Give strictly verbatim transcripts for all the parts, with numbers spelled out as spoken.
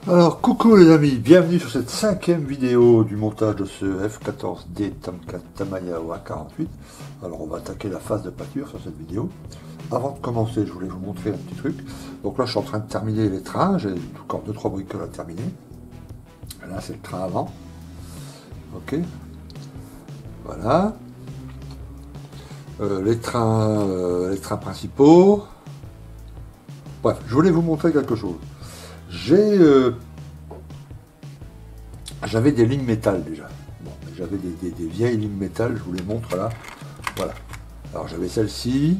Alors, coucou les amis, bienvenue sur cette cinquième vidéo du montage de ce F quatorze D Tomcat Tamiya O un quarante-huit. Alors, on va attaquer la phase de pâture sur cette vidéo. Avant de commencer, je voulais vous montrer un petit truc. Donc là, je suis en train de terminer les trains, j'ai encore deux trois bricoles à terminer. Là, c'est le train avant. Ok. Voilà. Euh, les trains, euh, les trains principaux. Bref, je voulais vous montrer quelque chose. J'ai, euh, j'avais des lignes métal déjà. Bon, j'avais des, des, des vieilles lignes métal, je vous les montre là. Voilà. Alors j'avais celle-ci.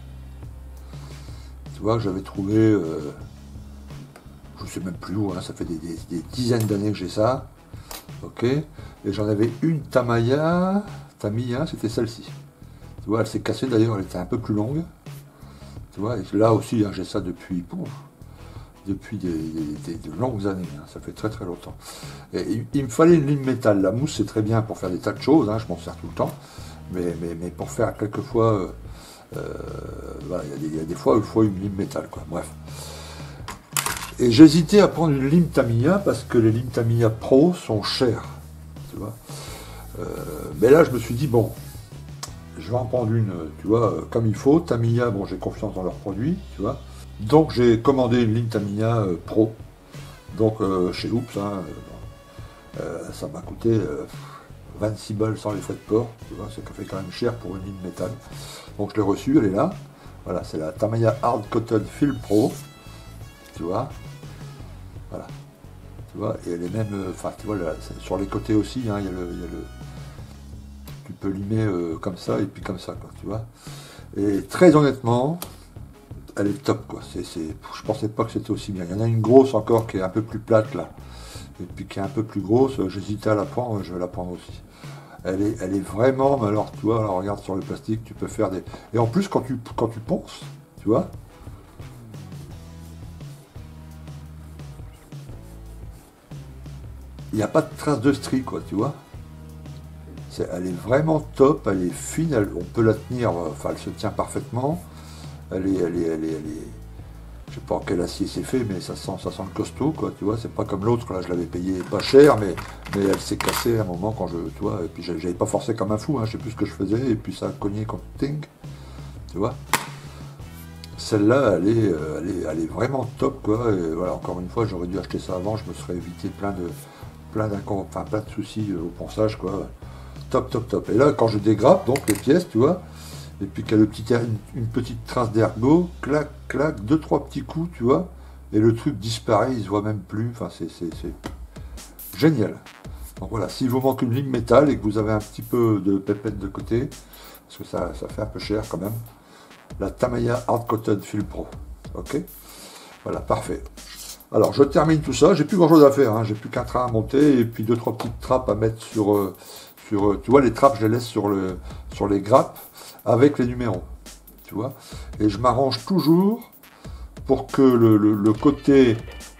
Tu vois, j'avais trouvé, euh, je sais même plus où, hein, ça fait des, des, des dizaines d'années que j'ai ça. Ok. Et j'en avais une Tamiya, Tamiya, c'était celle-ci. Tu vois, elle s'est cassée d'ailleurs, elle était un peu plus longue. Tu vois, et là aussi, hein, j'ai ça depuis. Pouf, depuis des, des, des, de longues années, hein, ça fait très très longtemps. Et il, il me fallait une ligne métal. La mousse c'est très bien pour faire des tas de choses, hein, je m'en sers tout le temps, mais, mais, mais pour faire quelquefois, euh, euh, voilà, il y, y a des fois où il faut une ligne métal, quoi. Bref. Et j'hésitais à prendre une lime Tamiya parce que les limes Tamiya Pro sont chères, tu vois. Euh, mais là je me suis dit bon, je vais en prendre une, tu vois, comme il faut. Tamiya, bon, j'ai confiance dans leurs produits, tu vois. Donc j'ai commandé une ligne Tamiya euh, Pro, donc euh, chez Oops, hein, euh, ça m'a coûté euh, vingt-six balles sans les frais de port, tu vois, ça fait quand même cher pour une ligne métal. Donc je l'ai reçue, elle est là, voilà, c'est la Tamiya Hard Cotton Fill Pro, tu vois, voilà, tu vois, et elle est même, enfin euh, tu vois, là, sur les côtés aussi, hein, il y a le, il y a le, tu peux limer euh, comme ça et puis comme ça, quoi, tu vois, et très honnêtement, elle est top, quoi. C'est, c'est, je pensais pas que c'était aussi bien. Il y en a une grosse encore qui est un peu plus plate là, et puis qui est un peu plus grosse. J'hésitais à la prendre, je vais la prendre aussi. Elle est, elle est vraiment, mais alors tu vois, alors regarde sur le plastique, tu peux faire des. Et en plus quand tu, quand tu ponces, tu vois, il n'y a pas de trace de strie, quoi, tu vois. C'est, elle est vraiment top, elle est fine, elle, on peut la tenir, enfin elle se tient parfaitement. Elle est, elle est, elle est, elle est. Je sais pas en quel acier c'est fait, mais ça sent, ça sent le costaud, quoi, tu vois, c'est pas comme l'autre, là, je l'avais payé pas cher, mais, mais elle s'est cassée à un moment quand je, tu vois, et puis j'avais pas forcé comme un fou, hein, je sais plus ce que je faisais, et puis ça a cogné comme ting, tu vois. Celle-là, elle est, euh, elle est, elle est vraiment top, quoi, et voilà, encore une fois, j'aurais dû acheter ça avant, je me serais évité plein de, plein d'incon, enfin, plein de soucis au ponçage, quoi, top, top, top. Et là, quand je dégrappe, donc, les pièces, tu vois, et puis qu'il y a le petit, une, une petite trace d'ergot, clac, clac, deux, trois petits coups, tu vois, et le truc disparaît, il se voit même plus, enfin c'est génial. Donc voilà, s'il vous manque une ligne métal et que vous avez un petit peu de pépette de côté, parce que ça, ça fait un peu cher quand même, la Tamiya Hard Cotton Fill Pro, ok. Voilà, parfait. Alors je termine tout ça, j'ai plus grand chose à faire, hein. J'ai plus qu'un train à monter et puis deux, trois petites trappes à mettre sur, euh, sur euh, tu vois, les trappes je les laisse sur, le, sur les grappes, avec les numéros, tu vois. Et je m'arrange toujours pour que le, le, le côté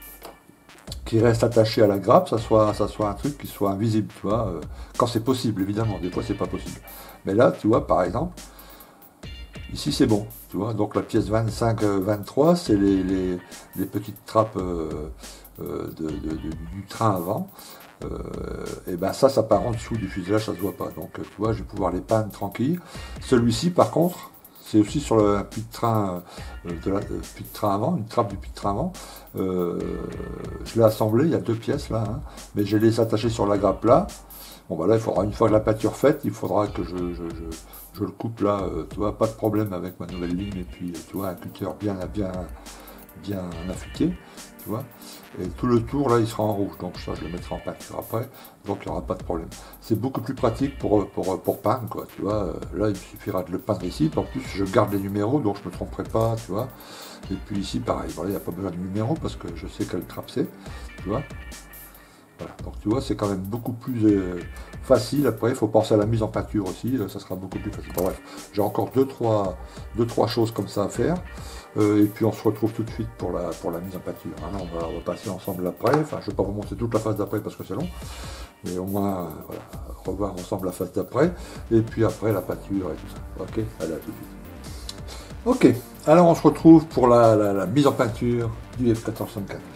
qui reste attaché à la grappe, ça soit, ça soit un truc qui soit invisible, tu vois. Euh, quand c'est possible, évidemment, des fois c'est pas possible. Mais là, tu vois, par exemple, ici c'est bon, tu vois. Donc la pièce vingt-cinq vingt-trois, c'est les, les, les petites trappes euh, euh, de, de, de, du train avant. Euh, et ben ça, ça part en dessous du fuselage, ça se voit pas. Donc tu vois, je vais pouvoir les peindre tranquille. Celui-ci, par contre, c'est aussi sur le puits de train, euh, de la, euh, puits de train avant, une trappe du puits de train avant. Euh, je l'ai assemblé, il y a deux pièces là, hein, mais je les ai attachées sur la grappe là. Bon bah là, il faudra, une fois que la pâture faite, il faudra que je, je, je, je le coupe là, euh, tu vois, pas de problème avec ma nouvelle lime, et puis tu vois, un cutter bien, bien, bien affûté, tu vois. Et tout le tour là il sera en rouge, donc ça je le mettrai en peinture après, donc il n'y aura pas de problème. C'est beaucoup plus pratique pour, pour, pour peindre, quoi, tu vois. Là il me suffira de le peindre ici, en plus je garde les numéros, donc je ne me tromperai pas, tu vois. Et puis ici pareil, voilà, il n'y a pas besoin de numéros parce que je sais quelle trappe c'est, tu vois. Voilà, donc tu vois, c'est quand même beaucoup plus euh, facile. Après, il faut penser à la mise en peinture aussi, ça sera beaucoup plus facile. Bon, bref, j'ai encore deux trois, deux, trois choses comme ça à faire. Euh, et puis on se retrouve tout de suite pour la, pour la mise en peinture. Hein, on, va, on va passer ensemble après. Enfin, je ne vais pas vous montrer toute la phase d'après parce que c'est long. Mais au moins, euh, voilà, revoir ensemble la phase d'après. Et puis après, la peinture et tout ça. Ok, allez, à tout de suite. Ok, alors on se retrouve pour la, la, la mise en peinture du F quatorze soixante-quatre.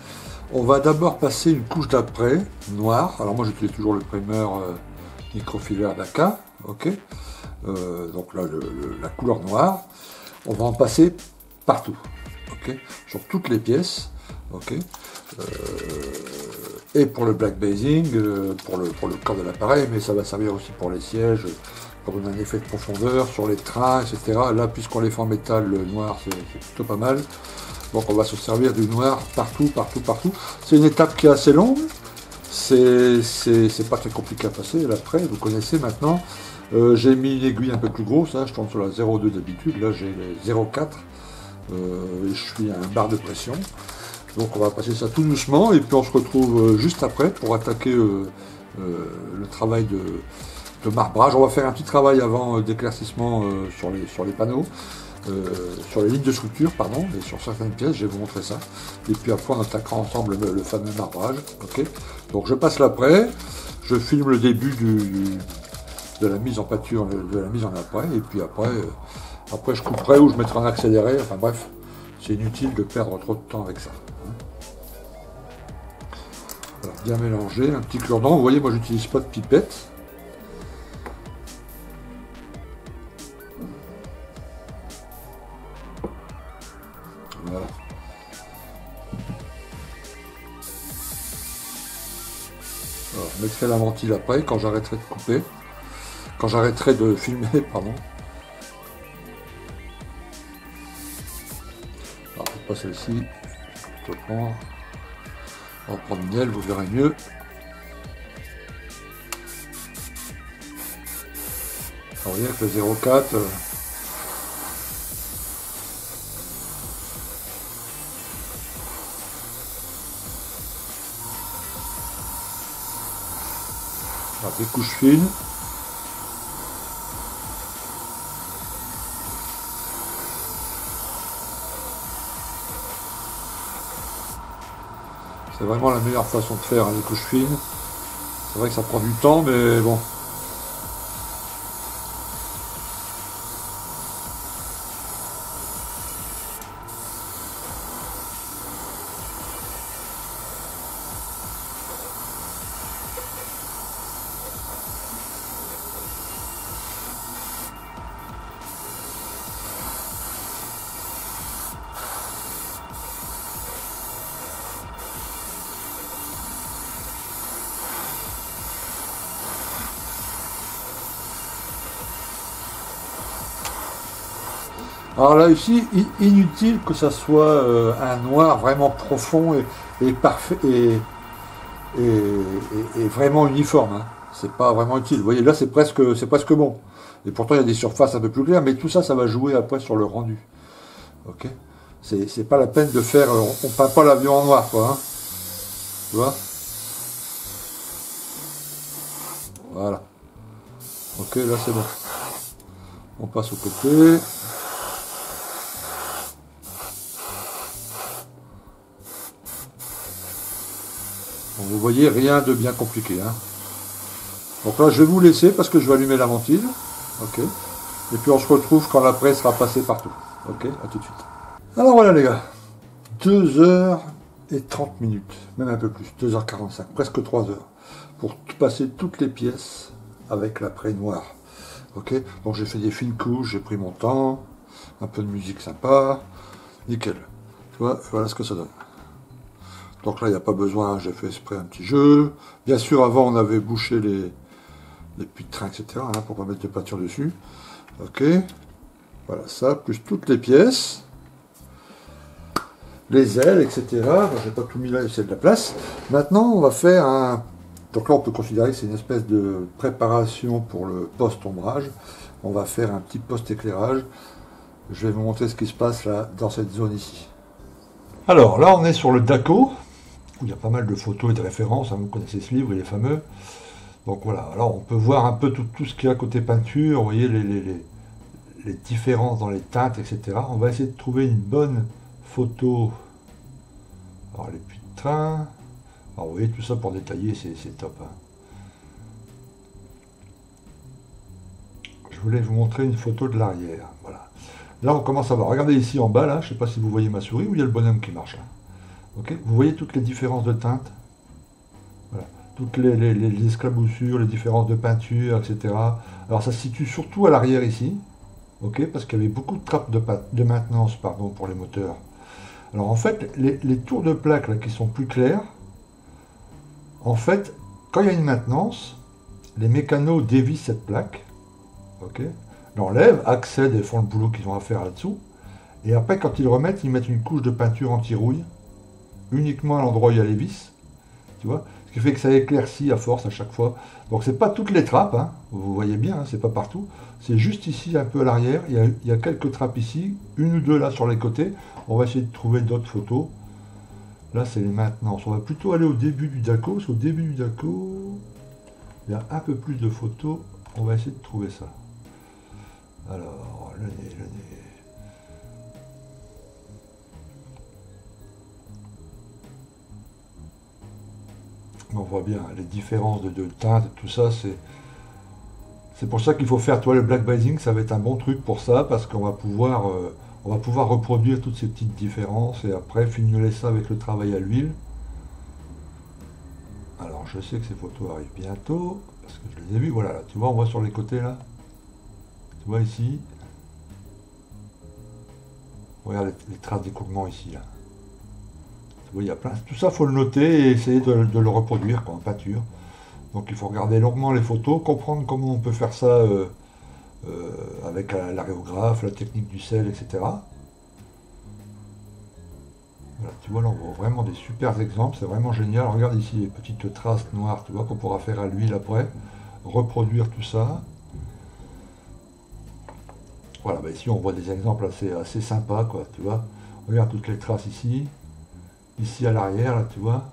On va d'abord passer une couche d'après, noire. Alors moi j'utilise toujours le primer euh, microfilaire d'Aka, ok. Euh, donc là le, le, la couleur noire. On va en passer partout, ok, sur toutes les pièces, ok. Euh, et pour le black basing, euh, pour le pour le corps de l'appareil, mais ça va servir aussi pour les sièges, pour donner un effet de profondeur sur les trains, et cetera. Là, puisqu'on les fait en métal, le noir c'est plutôt pas mal. Donc on va se servir du noir partout, partout, partout. C'est une étape qui est assez longue. C'est pas très compliqué à passer. Là, après, vous connaissez maintenant. Euh, j'ai mis une aiguille un peu plus grosse. Hein, je tourne sur la zéro virgule deux d'habitude. Là, j'ai les zéro virgule quatre. Euh, je suis à un bar de pression. Donc on va passer ça tout doucement. Et puis on se retrouve juste après pour attaquer euh, euh, le travail de, de marbrage. On va faire un petit travail avant d'éclaircissement euh, sur, les, sur les panneaux. Euh, sur les lignes de structure, pardon, et sur certaines pièces, je vais vous montrer ça. Et puis après, on attaquera ensemble le, le fameux marbrage. Ok. Donc je passe l'après, je filme le début du, de la mise en pâture, de la mise en après, et puis après, euh, après je couperai ou je mettrai en accéléré. Enfin bref, c'est inutile de perdre trop de temps avec ça. Alors, bien mélanger, un petit cure-dent. Vous voyez, moi, j'utilise pas de pipette. Voilà. Alors, je mettrai la ventile après, quand j'arrêterai de couper, quand j'arrêterai de filmer, pardon. Alors, peut-être pas celle-ci, je vais prendre, on va prendre une aile, vous verrez mieux. Alors, vous voyez avec le zéro virgule quatre, euh, alors, des couches fines. C'est vraiment la meilleure façon de faire, hein, les couches fines. C'est vrai que ça prend du temps, mais bon. Alors là ici, inutile que ça soit euh, un noir vraiment profond et, et parfait et, et, et, et vraiment uniforme. Hein. C'est pas vraiment utile. Vous voyez, là c'est presque c'est presque bon. Et pourtant il y a des surfaces un peu plus claires, mais tout ça, ça va jouer après sur le rendu. Ok. C'est pas la peine de faire. On, on peint pas l'avion en noir, quoi. Hein. Tu vois. Voilà. Ok, là c'est bon. On passe au côté. Bon, vous voyez, rien de bien compliqué. Hein. Donc là, je vais vous laisser parce que je vais allumer la ventile. Ok. Et puis on se retrouve quand la presse sera passée partout. Ok, à tout de suite. Alors voilà les gars. deux heures et trente minutes. Même un peu plus. deux heures quarante-cinq. Presque trois heures. Pour passer toutes les pièces avec l'après noir. Ok. Donc j'ai fait des fines couches. J'ai pris mon temps. Un peu de musique sympa. Nickel. Tu vois, voilà ce que ça donne. Donc là, il n'y a pas besoin, j'ai fait exprès un petit jeu. Bien sûr, avant, on avait bouché les, les puits de train, et cetera, hein, pour ne pas mettre de peinture dessus. Ok. Voilà ça, plus toutes les pièces. Les ailes, et cetera. Je n'ai pas tout mis là, c'est de la place. Maintenant, on va faire un... Donc là, on peut considérer que c'est une espèce de préparation pour le post-ombrage. On va faire un petit post-éclairage. Je vais vous montrer ce qui se passe là, dans cette zone ici. Alors là, on est sur le Daco, où il y a pas mal de photos et de références, hein, vous connaissez ce livre, il est fameux. Donc voilà, alors on peut voir un peu tout, tout ce qu'il y a côté peinture, vous voyez les, les, les, les différences dans les teintes, et cetera. On va essayer de trouver une bonne photo. Alors les puits de train, alors vous voyez tout ça pour détailler, c'est top. Hein. Je voulais vous montrer une photo de l'arrière, voilà. Là on commence à voir, regardez ici en bas, là, je ne sais pas si vous voyez ma souris, où il y a le bonhomme qui marche là. Ok, vous voyez toutes les différences de teintes, voilà. Toutes les, les, les, les esclaboussures, les différences de peinture, et cetera. Alors ça se situe surtout à l'arrière ici, ok, parce qu'il y avait beaucoup de trappes de, de maintenance, pardon, pour les moteurs. Alors en fait, les, les tours de plaque là, qui sont plus clairs, en fait, quand il y a une maintenance, les mécanos dévissent cette plaque, ok, l'enlèvent, accèdent et font le boulot qu'ils ont à faire là-dessous. Et après, quand ils le remettent, ils mettent une couche de peinture anti-rouille, uniquement à l'endroit où il y a les vis, tu vois, ce qui fait que ça éclaircit à force à chaque fois. Donc c'est pas toutes les trappes, hein, vous voyez bien, hein, c'est pas partout, c'est juste ici, un peu à l'arrière, il y, a, il y a quelques trappes ici, une ou deux là sur les côtés. On va essayer de trouver d'autres photos. Là, c'est les maintenances. On va plutôt aller au début du Daco, parce qu'au début du Daco, il y a un peu plus de photos. On va essayer de trouver ça. Alors, le nez, le nez. On voit bien les différences de, de teinte et tout ça. C'est c'est pour ça qu'il faut faire, toi, le black basing. Ça va être un bon truc pour ça, parce qu'on va pouvoir... Euh, On va pouvoir reproduire toutes ces petites différences et après fignoler ça avec le travail à l'huile. Alors je sais que ces photos arrivent bientôt, parce que je les ai vues, voilà, là, tu vois, on voit sur les côtés là. Tu vois ici. Regarde les, les traces d'écoulement ici là. Tu vois, il y a plein. Tout ça, il faut le noter et essayer de, de le reproduire quoi, en peinture. Donc il faut regarder longuement les photos, comprendre comment on peut faire ça. Euh, Euh, avec l'aréographe, la technique du sel, et cetera. Voilà, tu vois, là, on voit vraiment des super exemples, c'est vraiment génial. Regarde ici les petites traces noires, tu vois, qu'on pourra faire à l'huile après, reproduire tout ça. Voilà, bah ici, on voit des exemples assez, assez sympas, quoi, tu vois. Regarde toutes les traces ici, ici à l'arrière, là, tu vois.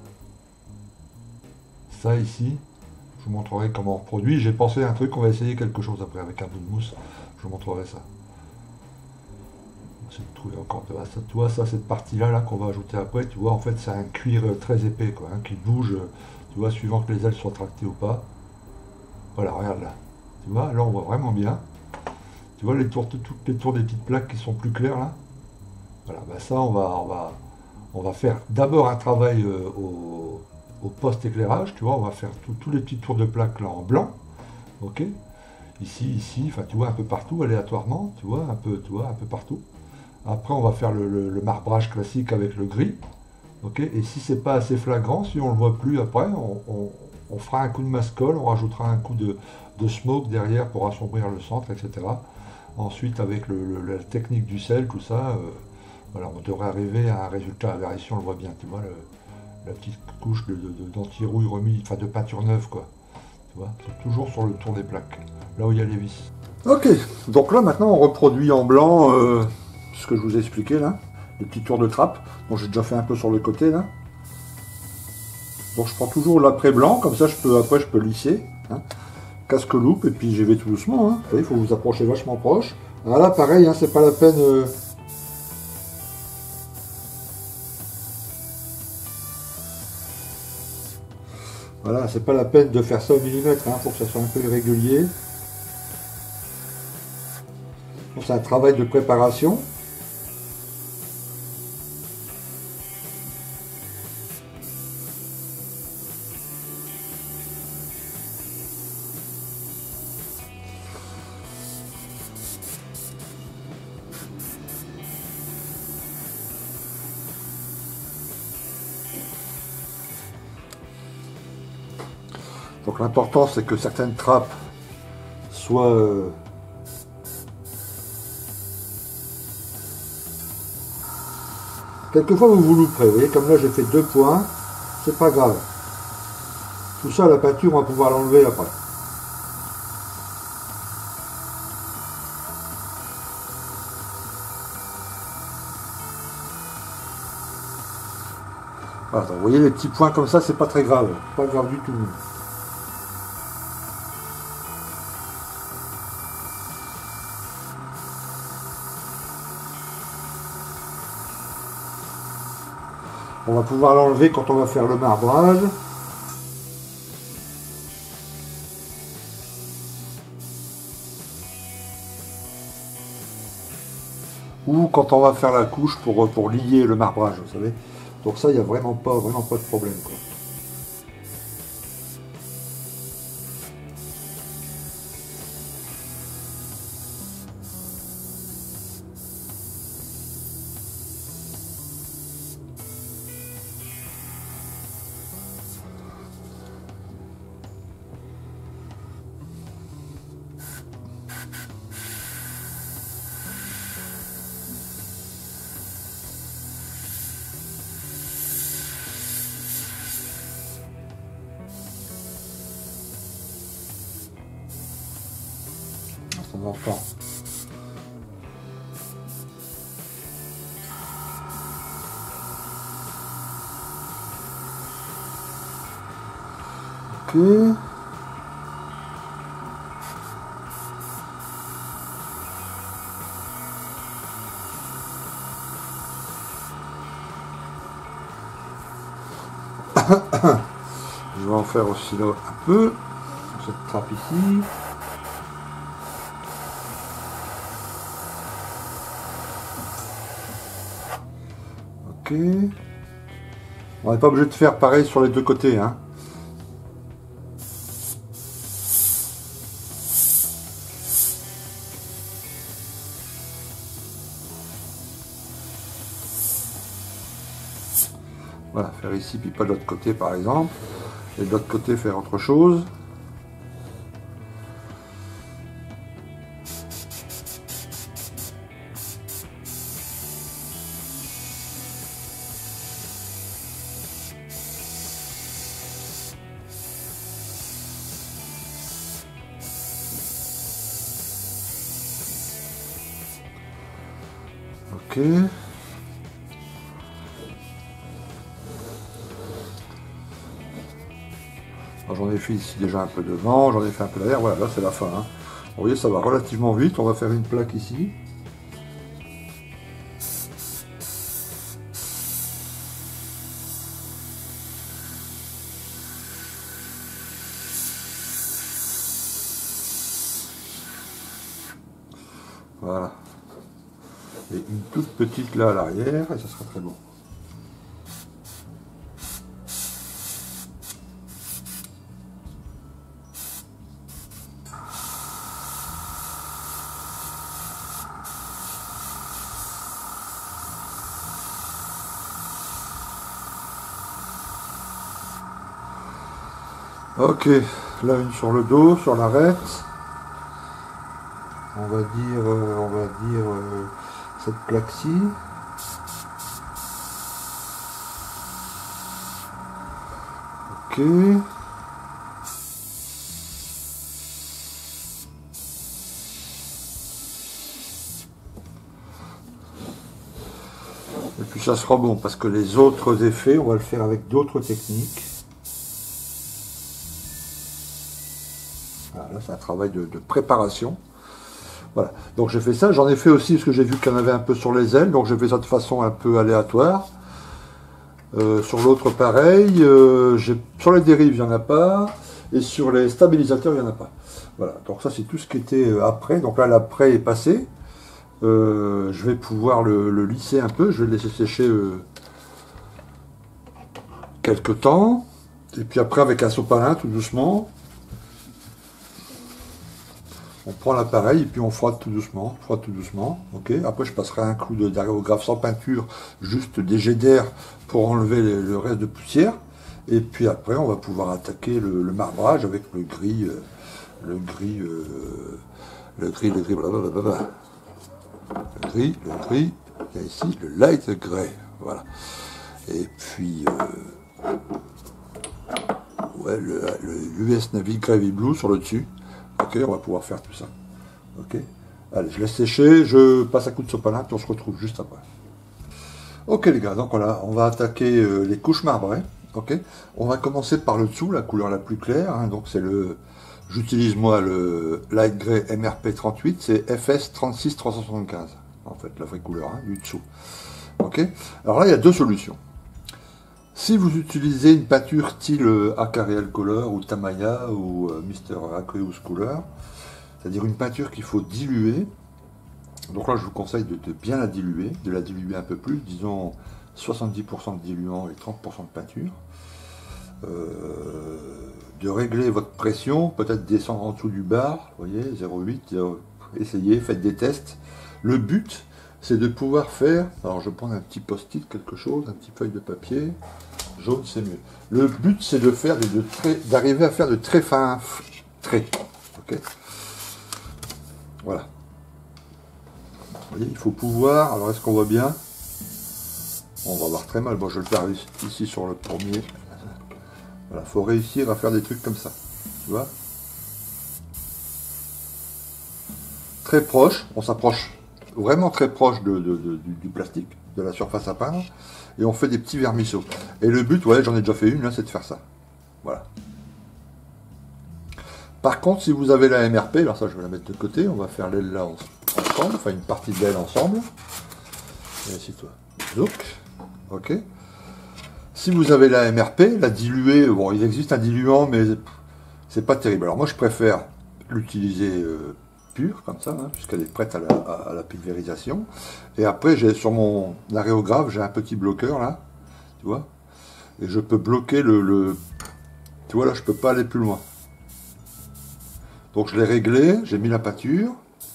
Ça, ici. Je vous montrerai comment on reproduit. J'ai pensé à un truc, on va essayer quelque chose après avec un bout de mousse. Je vous montrerai ça. On va essayer de trouver encore de ça. Tu vois, ça, cette partie-là là, qu'on va ajouter après, tu vois, en fait, c'est un cuir très épais, quoi, hein, qui bouge, tu vois, suivant que les ailes soient tractées ou pas. Voilà, regarde là. Tu vois, là, on voit vraiment bien. Tu vois les tours, toutes les tours des petites plaques qui sont plus claires, là. Voilà, bah ça, on va, on va, on va faire d'abord un travail euh, au... au post-éclairage, tu vois, on va faire tous les petits tours de plaque là en blanc, ok, ici, ici, enfin tu vois, un peu partout, aléatoirement, tu vois, un peu, tu vois, un peu partout. Après, on va faire le, le, le marbrage classique avec le gris, ok, et si c'est pas assez flagrant, si on le voit plus après, on, on, on fera un coup de mascol, on rajoutera un coup de, de smoke derrière pour assombrir le centre, et cetera. Ensuite, avec le, le, la technique du sel, tout ça, euh, voilà, on devrait arriver à un résultat, là ici on le voit bien, tu vois, le, la petite couche de, de, d'anti-rouille remise, enfin de peinture neuve quoi. Tu vois, c'est toujours sur le tour des plaques, là où il y a les vis. Ok, donc là maintenant on reproduit en blanc euh, ce que je vous ai expliqué là, les petits tours de trappe. Bon, j'ai déjà fait un peu sur le côté là. Donc je prends toujours l'après blanc, comme ça je peux après je peux lisser. Hein. Casque loupe et puis j'y vais tout doucement. Hein. Vous voyez, il faut vous approcher vachement proche. Alors là pareil, hein, c'est pas la peine. Euh, Voilà, c'est pas la peine de faire ça au millimètre, hein, pour que ça soit un peu irrégulier. C'est un travail de préparation. Donc l'important c'est que certaines trappes soient euh, quelquefois vous vous louperez, vous voyez, comme là j'ai fait deux points, c'est pas grave. Tout ça, la peinture, on va pouvoir l'enlever après. Voilà, donc, vous voyez les petits points comme ça, c'est pas très grave, pas grave du tout. On va pouvoir l'enlever quand on va faire le marbrage. Ou quand on va faire la couche pour, pour lier le marbrage, vous savez. Donc ça, il n'y a vraiment pas, vraiment pas de problème, quoi. On entend. Ok. Je vais en faire aussi là un peu sur cette trappe ici. Ok. On n'est pas obligé de faire pareil sur les deux côtés, hein. Voilà, faire ici puis pas de l'autre côté par exemple. Et de l'autre côté faire autre chose. Ok. J'en ai fait ici déjà un peu devant, j'en ai fait un peu derrière, voilà, là c'est la fin. Hein. Vous voyez, ça va relativement vite, on va faire une plaque ici. Voilà. Et une toute petite là à l'arrière, et ça sera très bon. Ok, là une sur le dos, sur l'arête. On va dire, euh, on va dire euh, cette plaque-ci. Ok. Et puis ça sera bon parce que les autres effets, on va le faire avec d'autres techniques. Voilà, là c'est un travail de, de préparation. Voilà, donc j'ai fait ça, j'en ai fait aussi parce que j'ai vu qu'il y en avait un peu sur les ailes, donc j'ai fait ça de façon un peu aléatoire. Euh, sur l'autre pareil, euh, sur les dérives il n'y en a pas, et sur les stabilisateurs il n'y en a pas. Voilà, donc ça c'est tout ce qui était après, donc là l'après est passé. Euh, je vais pouvoir le, le lisser un peu, je vais le laisser sécher euh, quelques temps, et puis après avec un sopalin tout doucement. On prend l'appareil et puis on frotte tout doucement, frotte tout doucement, ok. Après je passerai un coup d'aérographe sans peinture, juste des jets d'air pour enlever le, le reste de poussière. Et puis après on va pouvoir attaquer le, le marbrage avec le gris, euh, le gris, euh, le gris, le gris, blablabla. Le gris, le gris, il y a ici le light grey, voilà. Et puis euh, ouais, le, le U S Navy Gravy Blue sur le dessus. Ok, on va pouvoir faire tout ça. Ok, allez, je laisse sécher, je passe un coup de sopalin, puis on se retrouve juste après. Ok les gars, donc voilà, on va attaquer euh, les couches marbrées. Ok, on va commencer par le dessous, la couleur la plus claire. Hein, donc c'est le, j'utilise moi le Light Grey M R P trente-huit, c'est F S trente-six trois cent soixante-quinze. En fait, la vraie couleur hein, du dessous. Ok, alors là il y a deux solutions. Si vous utilisez une peinture style Aquarelle Color ou Tamiya ou euh, Mister Aqueous Color, c'est-à-dire une peinture qu'il faut diluer, donc là je vous conseille de, de bien la diluer, de la diluer un peu plus, disons soixante-dix pour cent de diluant et trente pour cent de peinture. Euh, de régler votre pression, peut-être descendre en dessous du bar, vous voyez, zéro virgule huit, essayez, faites des tests. Le but, c'est de pouvoir faire, alors je vais prendre un petit post-it, quelque chose, un petit feuille de papier, jaune c'est mieux. Le but, c'est de faire des, de traits, d'arriver à faire de très fins traits. Ok. Voilà. Vous voyez, il faut pouvoir, alors est-ce qu'on voit bien? On va voir très mal, bon je vais le faire ici sur le premier. Voilà, faut réussir à faire des trucs comme ça, tu vois. Très proche, on s'approche vraiment très proche de, de, de, du, du plastique, de la surface à peindre, et on fait des petits vermisseaux. Et le but, ouais, j'en ai déjà fait une, là, c'est de faire ça. Voilà. Par contre, si vous avez la M R P, alors ça je vais la mettre de côté, on va faire l'aile là ensemble, enfin une partie de l'aile ensemble. Et ici toi, zouk, ok. Si vous avez la M R P, la diluée, bon, il existe un diluant, mais c'est pas terrible. Alors moi, je préfère l'utiliser euh, pure, comme ça, hein, puisqu'elle est prête à la, à, à la pulvérisation. Et après, j'ai sur mon aréographe, j'ai un petit bloqueur, là, tu vois, et je peux bloquer le, le... Tu vois, là, je peux pas aller plus loin. Donc, je l'ai réglé, j'ai mis la peinture.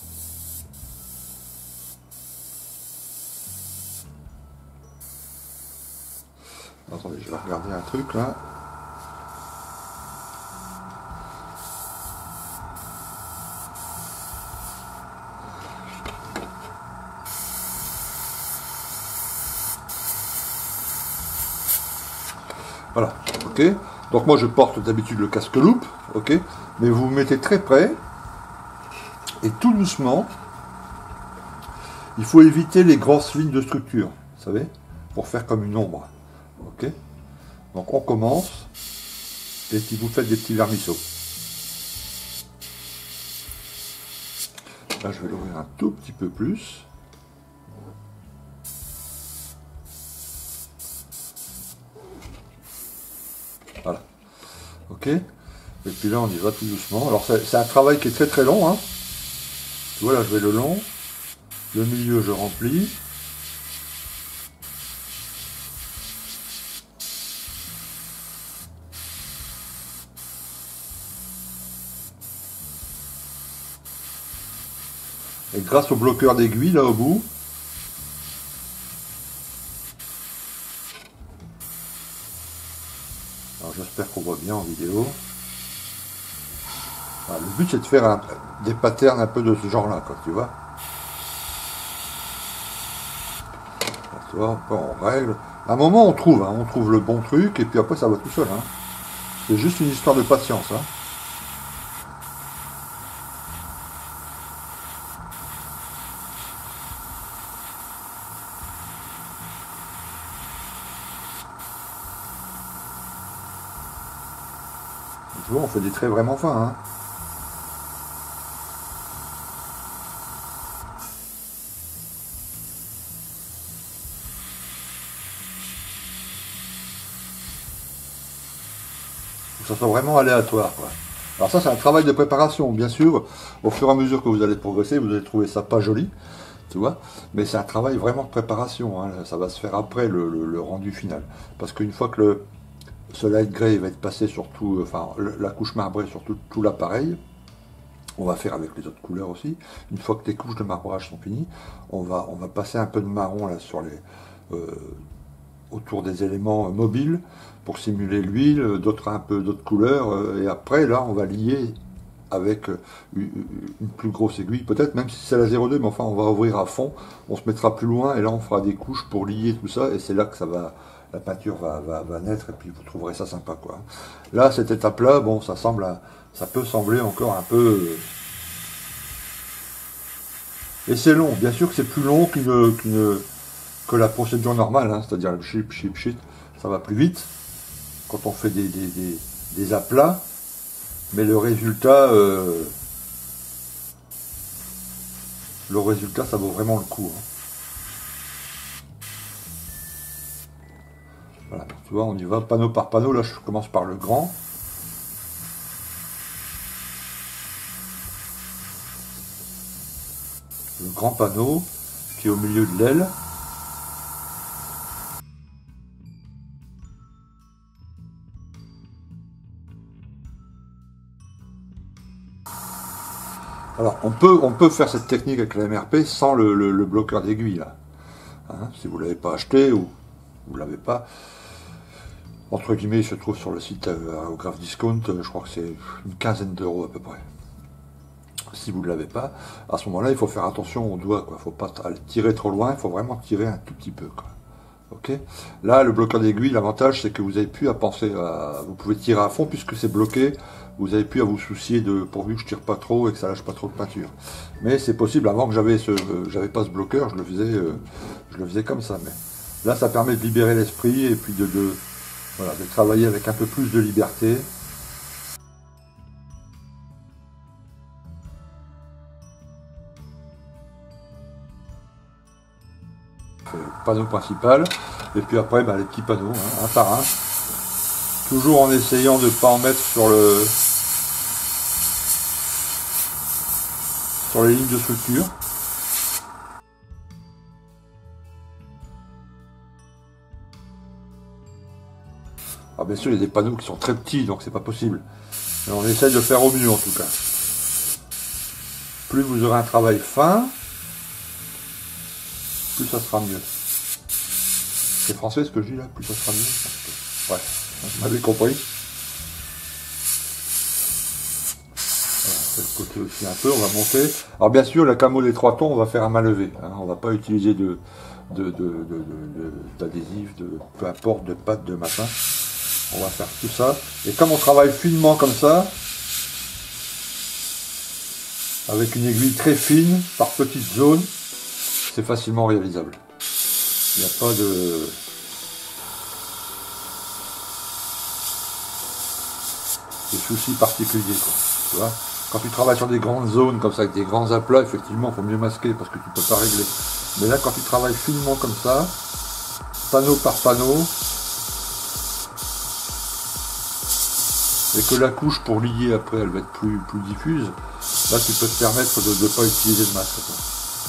Attendez, je vais regarder un truc là. Voilà, ok. Donc moi je porte d'habitude le casque loupe, ok. Mais vous vous mettez très près et tout doucement. Il faut éviter les grosses lignes de structure, vous savez, pour faire comme une ombre. Ok. Donc on commence et puis vous faites des petits vermisseaux. Là je vais l'ouvrir un tout petit peu plus. Voilà. Ok. Et puis là on y va tout doucement. Alors c'est un travail qui est très très long. Hein. Tu vois là je vais le long. Le milieu je remplis. Et grâce au bloqueur d'aiguille là au bout, alors j'espère qu'on voit bien en vidéo. Voilà, le but c'est de faire un, des patterns un peu de ce genre là, quoi, tu vois. Tu vois, on règle. À un moment on trouve, hein, on trouve le bon truc et puis après ça va tout seul. Hein. C'est juste une histoire de patience. Hein. Tu vois, on fait des traits vraiment fins. Hein. Ça soit vraiment aléatoire, quoi. Alors ça c'est un travail de préparation, bien sûr, au fur et à mesure que vous allez progresser, vous allez trouver ça pas joli, tu vois, mais c'est un travail vraiment de préparation, hein. Ça va se faire après le, le, le rendu final, parce qu'une fois que le, ce light gray va être passé sur tout, enfin la couche marbrée sur tout, tout l'appareil, on va faire avec les autres couleurs aussi, une fois que les couches de marbrage sont finies, on va, on va passer un peu de marron là sur les... Euh, autour des éléments mobiles pour simuler l'huile, d'autres un peu d'autres couleurs, et après là on va lier avec une plus grosse aiguille, peut-être même si c'est la zéro deux, mais enfin on va ouvrir à fond, on se mettra plus loin et là on fera des couches pour lier tout ça, et c'est là que ça va, la peinture va, va, va naître, et puis vous trouverez ça sympa, quoi. Là cette étape là, bon, ça semble, ça peut sembler encore un peu, et c'est long, bien sûr que c'est plus long qu'une qu'une que la procédure normale, hein, c'est-à-dire le chip, chip, chip, ça va plus vite quand on fait des, des, des, des aplats, mais le résultat, euh, le résultat, ça vaut vraiment le coup. Hein. Voilà, tu vois, on y va panneau par panneau. Là, je commence par le grand. Le grand panneau qui est au milieu de l'aile. Alors, on peut, on peut faire cette technique avec la M R P sans le, le, le bloqueur d'aiguille, là. Hein, si vous ne l'avez pas acheté ou vous ne l'avez pas, entre guillemets, il se trouve sur le site Aerograph Discount, je crois que c'est une quinzaine d'euros à peu près. Si vous ne l'avez pas, à ce moment-là, il faut faire attention au doigt, quoi. Il ne faut pas tirer trop loin, il faut vraiment tirer un tout petit peu, quoi. Ok. Là, le bloqueur d'aiguille, l'avantage, c'est que vous n'avez plus à penser à... Vous pouvez tirer à fond puisque c'est bloqué. Vous n'avez plus à vous soucier de pourvu que je tire pas trop et que ça lâche pas trop de peinture. Mais c'est possible, avant que j'avais ce, euh, j'avais pas ce bloqueur, je le faisais, euh, je le faisais comme ça. Mais là, ça permet de libérer l'esprit et puis de, de, voilà, de travailler avec un peu plus de liberté. Le panneau principal, et puis après bah, les petits panneaux, hein, un par un, toujours en essayant de ne pas en mettre sur le sur les lignes de structure. Alors bien sûr il y a des panneaux qui sont très petits, donc c'est pas possible, mais on essaye de faire au mieux en tout cas. Plus vous aurez un travail fin, plus ça sera mieux. C'est français ce que je dis là, plus ça sera mieux. Ouais, vous m'avez compris. Voilà, ce côté aussi un peu, on va monter. Alors bien sûr, la camo des trois tons, on va faire un main levée. Hein, on va pas utiliser de d'adhésif, de, de, de, de, peu importe, de pâte, de machin. On va faire tout ça. Et comme on travaille finement comme ça, avec une aiguille très fine, par petites zones, c'est facilement réalisable. Il n'y a pas de... de soucis particuliers, quoi. Tu vois, quand tu travailles sur des grandes zones comme ça, avec des grands aplats, effectivement, il faut mieux masquer parce que tu peux pas régler. Mais là, quand tu travailles finement comme ça, panneau par panneau, et que la couche pour lier après, elle va être plus, plus diffuse, là, tu peux te permettre de ne pas utiliser de masque, quoi.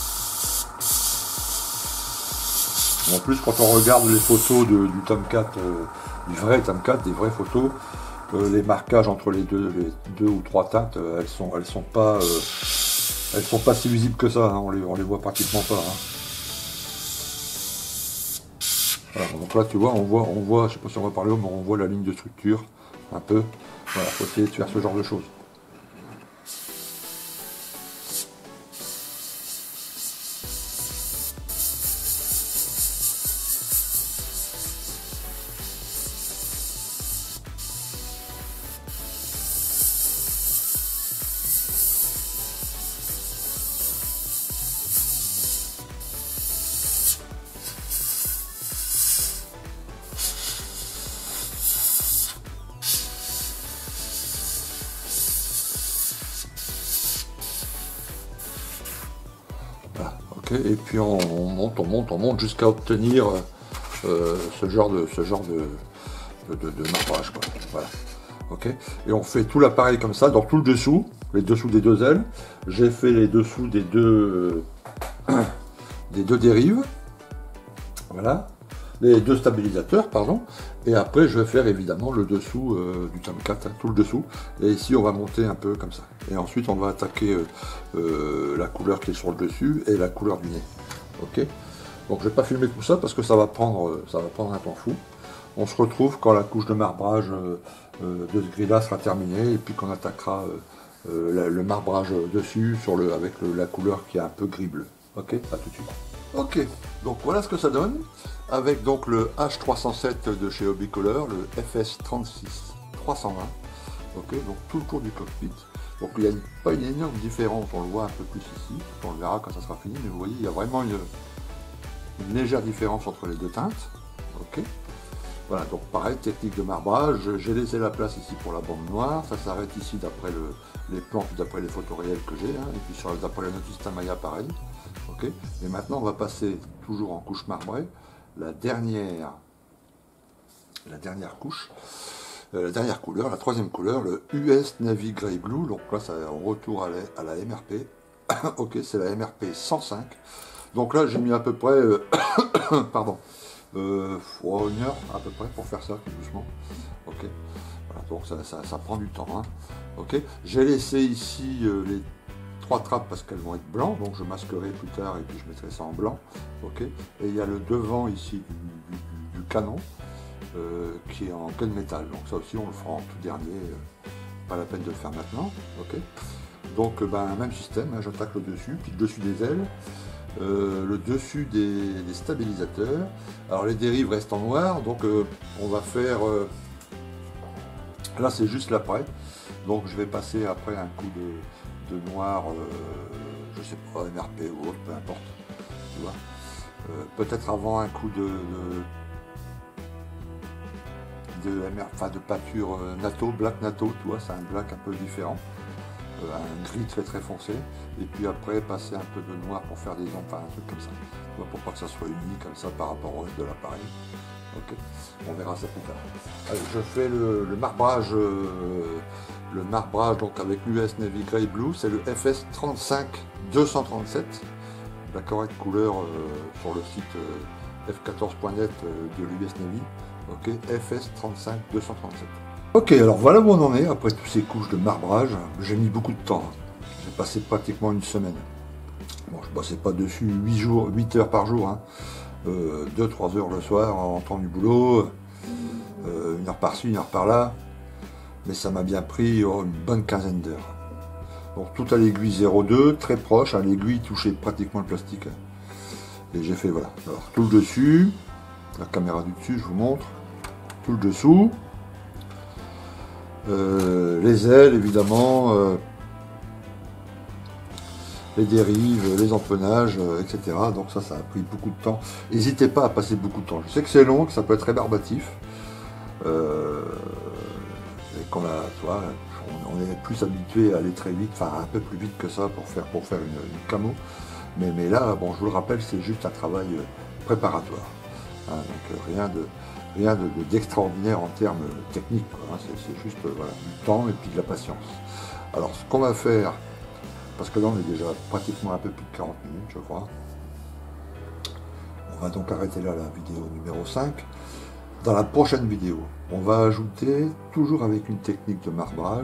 En plus, quand on regarde les photos de, du Tomcat, euh, du vrai Tomcat, des vraies photos, euh, les marquages entre les deux, les deux ou trois teintes, euh, elles sont, elles sont pas, euh, elles sont pas si visibles que ça. Hein, on les, on les voit pratiquement pas. Hein. Voilà, donc là, tu vois, on voit, on voit, je sais pas si on va parler, mais on voit la ligne de structure un peu. Voilà, faut essayer de faire ce genre de choses. Et puis on, on monte, on monte, on monte jusqu'à obtenir euh, ce genre de ce genre de, de, de, de marbrage, quoi. Voilà. Ok. Et on fait tout l'appareil comme ça, dans tout le dessous, les dessous des deux ailes. J'ai fait les dessous des deux euh, des deux dérives. Voilà. Les deux stabilisateurs, pardon. Et après, je vais faire évidemment le dessous euh, du Tomcat, hein, tout le dessous. Et ici, on va monter un peu comme ça. Et ensuite, on va attaquer euh, euh, la couleur qui est sur le dessus et la couleur du nez. Ok. Donc, je vais pas filmer tout ça parce que ça va prendre, euh, ça va prendre un temps fou. On se retrouve quand la couche de marbrage euh, euh, de ce gris-là sera terminée et puis qu'on attaquera euh, euh, la, le marbrage dessus sur le, avec le, la couleur qui est un peu gris-bleu. Ok. À tout de suite. Ok. Donc voilà ce que ça donne. Avec donc le H trois cent sept de chez Hobbycolor, le F S trente-six trois cent vingt, ok, donc tout le tour du cockpit. Donc il n'y a une, pas une énorme différence, on le voit un peu plus ici, on le verra quand ça sera fini, mais vous voyez, il y a vraiment une, une légère différence entre les deux teintes, ok. Voilà, donc pareil, technique de marbrage, j'ai laissé la place ici pour la bande noire, ça s'arrête ici d'après le, les plans, d'après les photos réelles que j'ai, hein, et puis sur d'après la notice Tamiya pareil, ok. Et maintenant on va passer toujours en couche marbrée, la dernière, la dernière couche, euh, la dernière couleur, la troisième couleur, le U S Navy Grey Blue. Donc là, ça on retour à la, à la M R P. Ok, c'est la M R P cent cinq. Donc là, j'ai mis à peu près, euh, pardon, euh, oh, une heure à peu près pour faire ça, tout doucement. Ok, voilà, donc ça, ça, ça prend du temps. Hein. Ok, j'ai laissé ici euh, les trois trappes parce qu'elles vont être blancs, donc je masquerai plus tard et puis je mettrai ça en blanc. Ok. Et il y a le devant ici du, du, du canon euh, qui est en gunmetal. Donc ça aussi on le fera en tout dernier, euh, pas la peine de le faire maintenant. Ok. Donc ben, même système, hein, j'attaque le dessus, puis le dessus des ailes, euh, le dessus des, des stabilisateurs. Alors les dérives restent en noir, donc euh, on va faire... Euh, là c'est juste l'après, donc je vais passer après un coup de, de noir, euh, je sais pas, M R P ou autre, peu importe, tu vois. Euh, peut-être avant un coup de... de, de, M R, enfin, de peinture euh, natto, black natto, tu vois, c'est un black un peu différent. Un gris très très foncé, et puis après passer un peu de noir pour faire des ombres, enfin un truc comme ça, pour pas que ça soit uni comme ça par rapport au reste de l'appareil. Ok, on verra ça plus tard. Allez, je fais le, le marbrage, euh, le marbrage donc avec l'U S Navy Grey Blue, c'est le F S trente-cinq deux cent trente-sept, la correcte couleur euh, sur le site euh, f quatorze point net euh, de l'U S Navy. Ok, F S trente-cinq deux cent trente-sept. Ok, alors voilà où on en est après toutes ces couches de marbrage. J'ai mis beaucoup de temps. J'ai passé pratiquement une semaine. Bon, je ne bossais pas dessus huit jours, huit heures par jour. Hein. Euh, deux trois heures le soir en rentrant du boulot. Euh, une heure par-ci, une heure par-là. Mais ça m'a bien pris oh, une bonne quinzaine d'heures. Donc tout à l'aiguille zéro deux, très proche. À l'aiguille touchait pratiquement le plastique. Et j'ai fait voilà. Alors tout le dessus. La caméra du dessus, je vous montre. Tout le dessous. Euh, les ailes évidemment, euh, les dérives, les empennages, euh, et cetera. Donc ça, ça a pris beaucoup de temps. N'hésitez pas à passer beaucoup de temps. Je sais que c'est long, que ça peut être rébarbatif. Euh, et qu'on a, tu vois, on, on est plus habitué à aller très vite, enfin un peu plus vite que ça pour faire, pour faire une, une camo. Mais, mais là, bon, je vous le rappelle, c'est juste un travail préparatoire. Hein, donc rien de... Rien d'extraordinaire de, en termes techniques, hein. C'est juste euh, voilà, du temps et puis de la patience. Alors ce qu'on va faire, parce que là on est déjà pratiquement un peu plus de quarante minutes je crois, on va donc arrêter là la vidéo numéro cinq. Dans la prochaine vidéo, on va ajouter, toujours avec une technique de marbrage,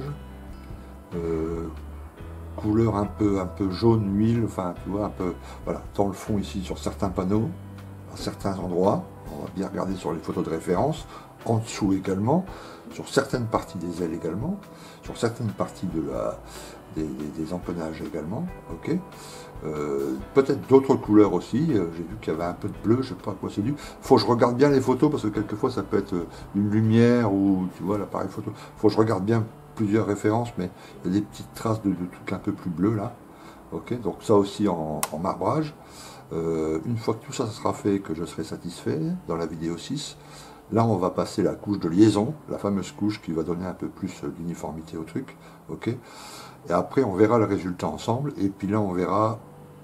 euh, couleur un peu, un peu jaune, huile, enfin tu vois, un peu, voilà, dans le fond ici sur certains panneaux, à certains endroits. On va bien regarder sur les photos de référence, en dessous également, sur certaines parties des ailes également, sur certaines parties de la, des, des, des empennages également, ok. Euh, peut-être d'autres couleurs aussi, euh, j'ai vu qu'il y avait un peu de bleu, je ne sais pas à quoi c'est dû. Il faut que je regarde bien les photos, parce que quelquefois ça peut être une lumière, ou tu vois l'appareil photo. Il faut que je regarde bien plusieurs références, mais il y a des petites traces de, de trucs un peu plus bleus là, ok. Donc ça aussi en, en marbrage. Euh, une fois que tout ça sera fait, que je serai satisfait, dans la vidéo six, là on va passer la couche de liaison, la fameuse couche qui va donner un peu plus d'uniformité au truc, ok. Et après on verra le résultat ensemble, et puis là on verra,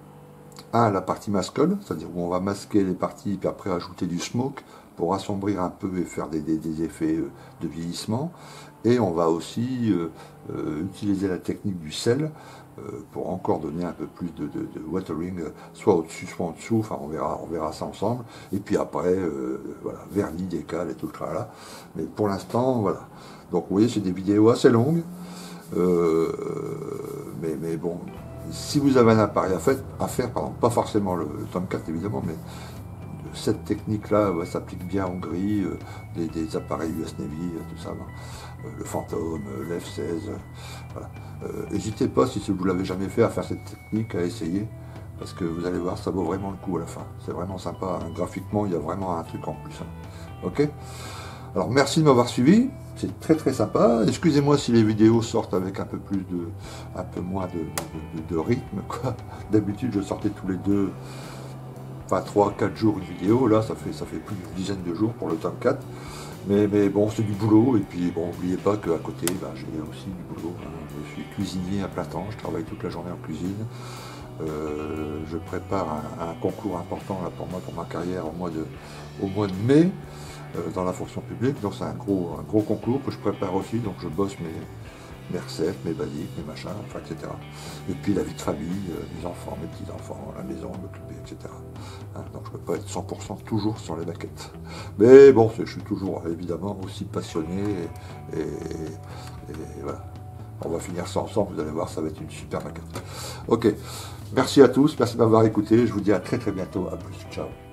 un, la partie mascole, c'est-à-dire où on va masquer les parties, puis après ajouter du smoke, pour assombrir un peu et faire des, des, des effets de vieillissement, et on va aussi euh, euh, utiliser la technique du sel, pour encore donner un peu plus de, de, de watering, soit au-dessus, soit en dessous, enfin on verra, on verra ça ensemble, et puis après, euh, voilà, vernis, décal et tout le tralala. Mais pour l'instant, voilà. Donc vous voyez, c'est des vidéos assez longues, euh, mais, mais bon, si vous avez un appareil à faire, à faire pardon, pas forcément le, le Tomcat évidemment, mais cette technique-là ouais, s'applique bien en gris, euh, des, des appareils U S Navy, tout ça, euh, le Phantom, euh, l'F seize, euh, voilà. N'hésitez pas, si vous ne l'avez jamais fait, à faire cette technique, à essayer, parce que vous allez voir, ça vaut vraiment le coup à la fin. C'est vraiment sympa, hein. Graphiquement, il y a vraiment un truc en plus. Hein. Ok. Alors, merci de m'avoir suivi, c'est très très sympa. Excusez-moi si les vidéos sortent avec un peu plus de, un peu moins de, de, de, de rythme, quoi. D'habitude, je sortais tous les deux, enfin trois quatre jours une vidéo. Là, ça fait, ça fait plus d'une dizaine de jours pour le Tomcat. Mais, mais bon, c'est du boulot, et puis bon, n'oubliez pas qu'à côté, ben, j'ai aussi du boulot. Hein. Je suis cuisinier à plein temps, je travaille toute la journée en cuisine. Euh, je prépare un, un concours important là, pour moi, pour ma carrière, au mois de, au mois de mai, euh, dans la fonction publique. Donc c'est un gros, un gros concours que je prépare aussi, donc je bosse mes, mes recettes, mes baliques, mes machins, enfin, et cetera. Et puis la vie de famille, euh, mes enfants, mes petits-enfants, la maison, m'occuper, et cetera. Hein, donc je ne peux pas être cent pour cent toujours sur les maquettes. Mais bon, je suis toujours évidemment aussi passionné et, et, et voilà. On va finir ça ensemble, vous allez voir, ça va être une super maquette. Ok, merci à tous, merci de m'avoir écouté, je vous dis à très très bientôt, à plus, ciao.